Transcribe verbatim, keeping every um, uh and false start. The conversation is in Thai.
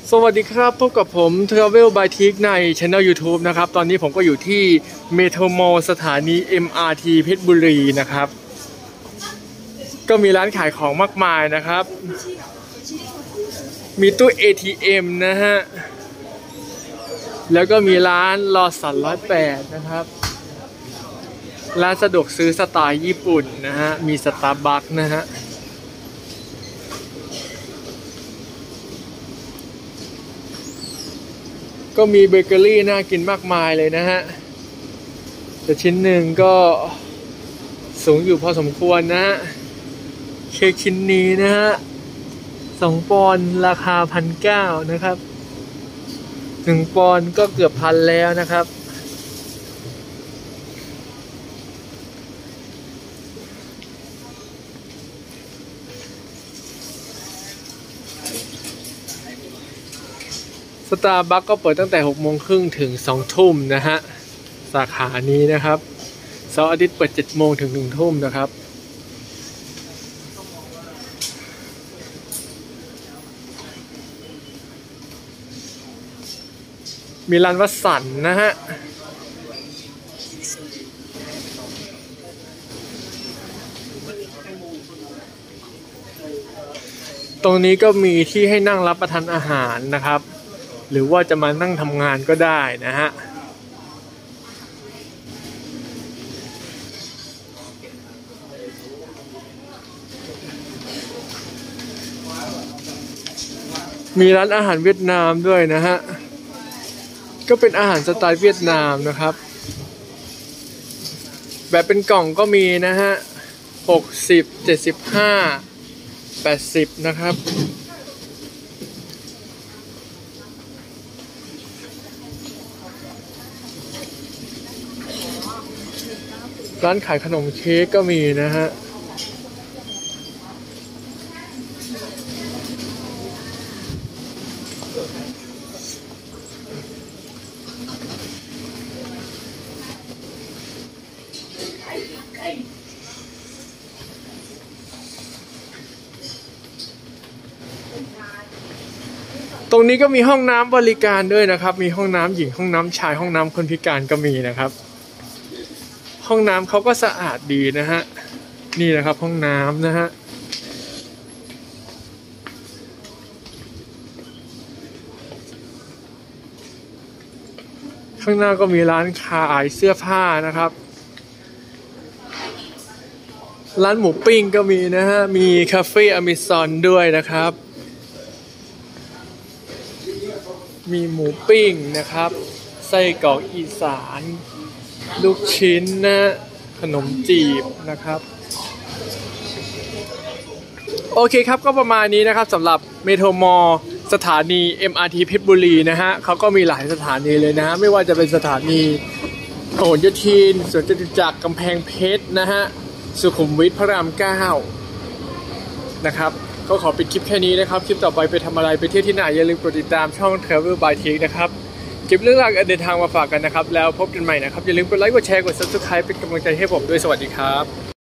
สวัสดีครับพบกับผม Travel by Tik ใน Channel YouTube นะครับตอนนี้ผมก็อยู่ที่เมโทรมอลสถานี เอ็ม อาร์ ที เพชรบุรีนะครับก็มีร้านขายของมากมายนะครับมีตู้ เอ ที เอ็ม นะฮะแล้วก็มีร้านลอสันร้อยแปดนะครับร้านสะดวกซื้อสไตล์ญี่ปุ่นนะฮะมีสตาร์บัคนะฮะก็มีเบเกอรี่น่ากินมากมายเลยนะฮะแต่ชิ้นหนึ่งก็สูงอยู่พอสมควรนะฮะเค้กชิ้นนี้นะฮะสองปอนด์ราคาพันเก้านะครับหนึ่งปอนด์ก็เกือบพันแล้วนะครับสตาร์บัคก็เปิดตั้งแต่หกโมงครึ่งถึงสองทุ่มนะฮะสาขานี้นะครับเสาร์อาทิตย์เปิดเจ็ดโมงถึงหนึ่งทุ่มนะครับมีร้านวัสันนะฮะตรงนี้ก็มีที่ให้นั่งรับประทานอาหารนะครับหรือว่าจะมานั่งทำงานก็ได้นะฮะมีร้านอาหารเวียดนามด้วยนะฮะก็เป็นอาหารสไตล์เวียดนามนะครับแบบเป็นกล่องก็มีนะฮะหกสิบ เจ็ดสิบห้า แปดสิบนะครับร้านขายขนมเค้กก็มีนะฮะตรงนี้ก็มีห้องน้ำบริการด้วยนะครับมีห้องน้ำหญิงห้องน้ำชายห้องน้ำคนพิการก็มีนะครับห้องน้ำเขาก็สะอาดดีนะฮะนี่นะครับห้องน้ำนะฮะข้างหน้าก็มีร้านขายเสื้อผ้านะครับร้านหมูปิ้งก็มีนะฮะมีคาเฟ่อเมซอนด้วยนะครับมีหมูปิ้งนะครับไส้กรอกอีสานลูกชิ้นนะขนมจีบนะครับโอเคครับก็ประมาณนี้นะครับสำหรับเมโทรมอลสถานี เอ็ม อาร์ ที เพชรบุรีนะฮะเขาก็มีหลายสถานีเลยนะฮะไม่ว่าจะเป็นสถานีพหลโยธินสวนจตุจักรกำแพงเพชรนะฮะสุขุมวิทพระรามเก้านะครับก็ขอปิดคลิปแค่นี้นะครับคลิปต่อไปไปทำอะไรไปเที่ยวที่ไหนอย่าลืมกดติดตามช่อง Travel by Tik นะครับเก็บเรื่องราวการเดินทางมาฝากกันนะครับแล้วพบกันใหม่นะครับอย่าลืมกดไลค์กดแชร์กด ซับสไครบ์ เป็นกำลังใจให้ผมด้วยสวัสดีครับ